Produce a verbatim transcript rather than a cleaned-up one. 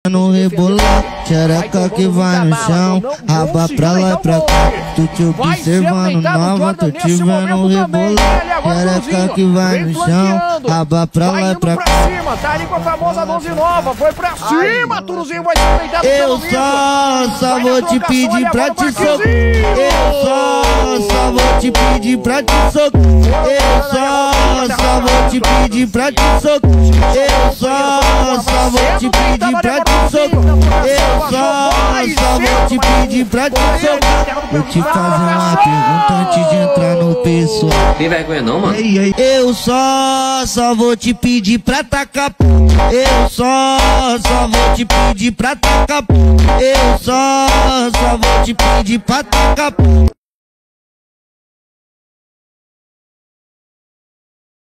No rebolar, xereca que vai no chão, raba pra lá e pra cá. Tu te observando nova, tô te vendo rebolar, xereca que vai no chão, raba pra lá e pra cá. Tá ali com a famosa doze nova, foi pra cima, Turuzinho vai ser deitado. Eu só, só vou te pedir pra te socar. Eu só, só vou te pedir pra te socar. Eu só, só vou te pedir pra te socar. Eu só, só vou te pedir pra te socar. Eu só, só vou te pedir pra te socar. Vou te fazer uma pergunta antes de entrar no pessoal. Tem vergonha não, mano? Eu só, só vou te pedir pra tacar. Eu só, só vou te pedir pra tacar. Eu só, só vou te pedir pra tacar.